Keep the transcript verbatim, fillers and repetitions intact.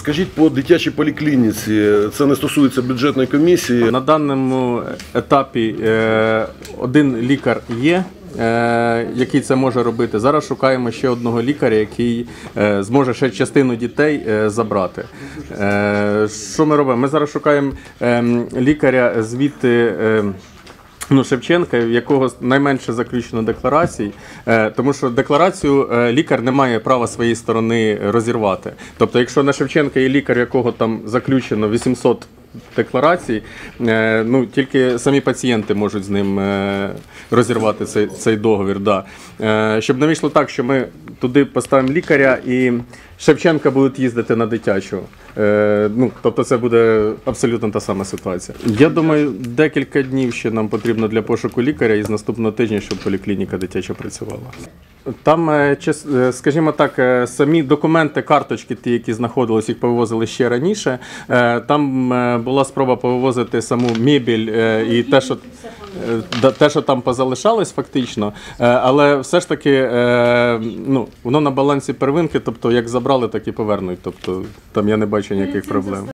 Скажіть, по дитячій поліклініці, це не стосується бюджетної комісії? На даному етапі е, один лікар є, е, який це може робити. Зараз шукаємо ще одного лікаря, який е, зможе ще частину дітей е, забрати. Е, що ми робимо? Ми зараз шукаємо е, лікаря звідти, е, Ну, Шевченка, в якого найменше заключено декларацій, тому що декларацію лікар не має права своєї сторони розірвати. Тобто, якщо на Шевченка є лікар, якого там заключено вісімсот декларацій, ну, тільки самі пацієнти можуть з ним розірвати цей, цей договір. Да. Щоб не вийшло так, що ми туди поставимо лікаря і Шевченка будуть їздити на дитячу. Ну, тобто це буде абсолютно та сама ситуація. Я думаю, декілька днів ще нам потрібно для пошуку лікаря і з наступного тижня, щоб поліклініка дитяча працювала. Там, скажімо так, самі документи, карточки, ті, які знаходились, їх повивозили ще раніше. Там була спроба повивозити саму мебіль і те, що, те, що там позалишалось фактично, але все ж таки ну, воно на балансі первинки, тобто як забрали, так і повернуть. Тобто там я не бачу ніяких проблем.